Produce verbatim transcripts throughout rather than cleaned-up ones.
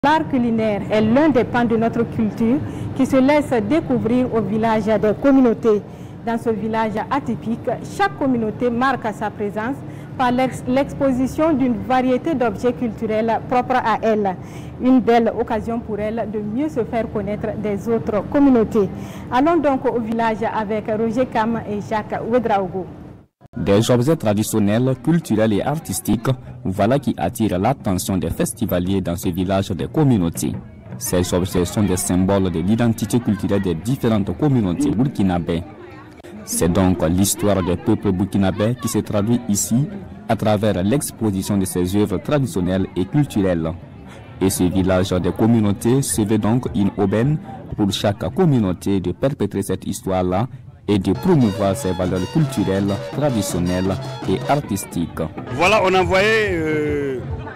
L'art culinaire est l'un des pans de notre culture qui se laisse découvrir au village des communautés. Dans ce village atypique, chaque communauté marque sa présence par l'exposition d'une variété d'objets culturels propres à elle. Une belle occasion pour elle de mieux se faire connaître des autres communautés. Allons donc au village avec Roger Kam et Jacques Ouedraogo. Des objets traditionnels, culturels et artistiques, voilà qui attirent l'attention des festivaliers dans ce village des communautés. Ces objets sont des symboles de l'identité culturelle des différentes communautés burkinabées. C'est donc l'histoire des peuples burkinabés qui se traduit ici à travers l'exposition de ces œuvres traditionnelles et culturelles. Et ce village des communautés se veut donc une aubaine pour chaque communauté de perpétrer cette histoire-là et de promouvoir ses valeurs culturelles, traditionnelles et artistiques. Voilà, on a envoyé euh,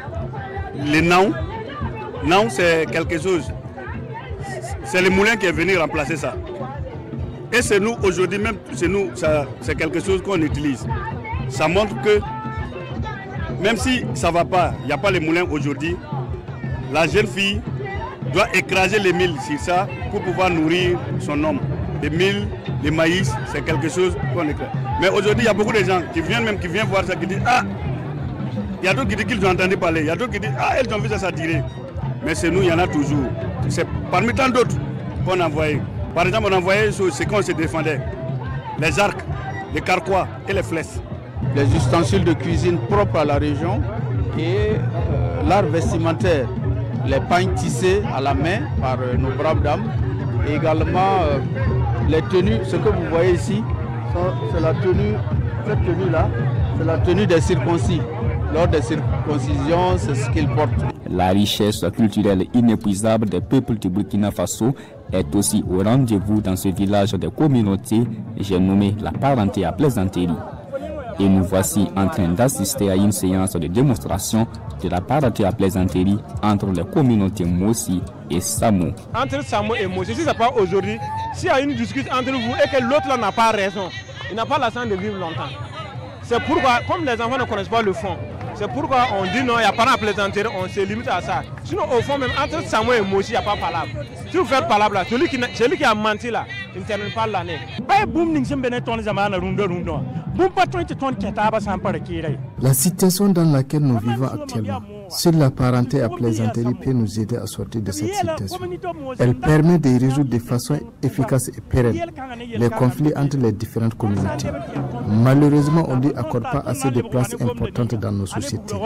les Naou. Naou, c'est quelque chose. C'est le moulin qui est venu remplacer ça. Et c'est nous, aujourd'hui même, c'est nous, c'est quelque chose qu'on utilise. Ça montre que, même si ça ne va pas, il n'y a pas les moulins aujourd'hui, la jeune fille doit écraser les milles sur ça pour pouvoir nourrir son homme. Les milles, les maïs, c'est quelque chose qu'on écrase. Mais aujourd'hui, il y a beaucoup de gens qui viennent même, qui viennent voir ça, qui disent « Ah !» Il y a d'autres qui disent qu'ils ont entendu parler, il y a d'autres qui disent « Ah, elles ont vu ça s'attirer !» Mais c'est nous, il y en a toujours. C'est parmi tant d'autres qu'on a envoyé. Par exemple, on a envoyé ce qu'on se défendait. Les arcs, les carquois et les flèches. Les ustensiles de cuisine propres à la région et euh, l'art vestimentaire. Les pagnes tissées à la main par euh, nos braves dames. Et également euh, les tenues, ce que vous voyez ici, c'est la tenue, cette tenue-là, c'est la tenue des circoncis. Lors des circoncisions, c'est ce qu'ils portent. La richesse culturelle inépuisable des peuples du Burkina Faso est aussi au rendez-vous dans ce village des communautés, j'ai nommé la parenté à plaisanterie. Et nous voici en train d'assister à une séance de démonstration de la parenté à plaisanterie entre les communautés Mossi et Samo. Entre Samo et Mossi, si ce n'est pas aujourd'hui, s'il y a une discussion entre vous et que l'autre n'a pas raison, il n'a pas la chance de vivre longtemps. C'est pourquoi, comme les enfants ne connaissent pas le fond, c'est pourquoi on dit non, il n'y a pas de plaisanterie, on se limite à ça. Sinon, au fond, même entre Samo et Mossi, il n'y a pas de palabre. Si vous faites palabre là, celui qui, celui qui a menti là, il ne termine pas l'année. La situation dans laquelle nous vivons actuellement, sur la parenté à plaisanterie peut nous aider à sortir de cette situation. Elle permet de résoudre de façon efficace et pérenne les conflits entre les différentes communautés. Malheureusement, on ne lui accorde pas assez de place importante dans nos sociétés.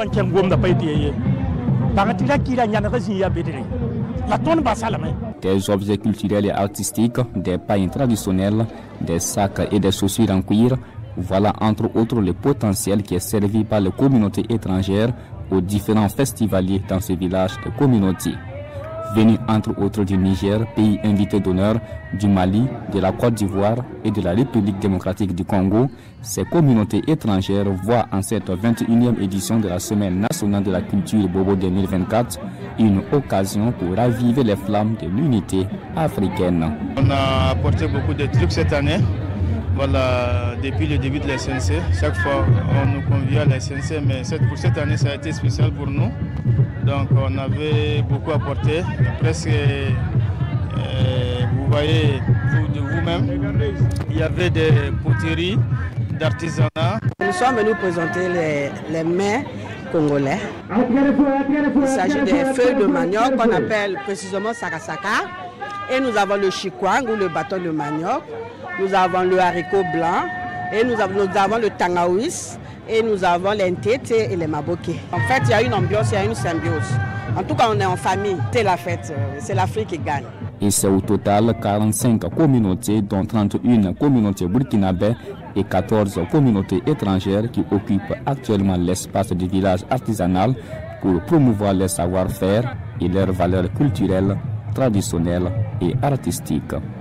Des objets culturels et artistiques, des pailles traditionnelles, des sacs et des chaussures en cuir, voilà entre autres le potentiel qui est servi par les communautés étrangères aux différents festivaliers dans ce village de communautés. Venus entre autres du Niger, pays invité d'honneur, du Mali, de la Côte d'Ivoire et de la République démocratique du Congo, ces communautés étrangères voient en cette vingt et unième édition de la Semaine nationale de la culture Bobo deux mille vingt-quatre une occasion pour raviver les flammes de l'unité africaine. On a apporté beaucoup de trucs cette année. Voilà, depuis le début de la S N C, chaque fois on nous convie à la S N C, mais cette, pour cette année ça a été spécial pour nous. Donc on avait beaucoup apporté, presque, euh, vous voyez vous, de vous-même, il y avait des poteries, d'artisanat. Nous sommes venus présenter les, les mets congolais. Il s'agit des feuilles de manioc qu'on appelle précisément sakasaka. Et nous avons le chikwang ou le bâton de manioc. Nous avons le haricot blanc. Et nous avons, nous avons le tangaouis. Et nous avons les ntete et les maboké. En fait, il y a une ambiance, il y a une symbiose. En tout cas, on est en famille. C'est la fête. C'est l'Afrique qui gagne. Et c'est au total quarante-cinq communautés, dont trente et une communautés burkinabées et quatorze communautés étrangères qui occupent actuellement l'espace du village artisanal pour promouvoir les savoir-faire et leurs valeurs culturelles, traditionnelles et artistiques.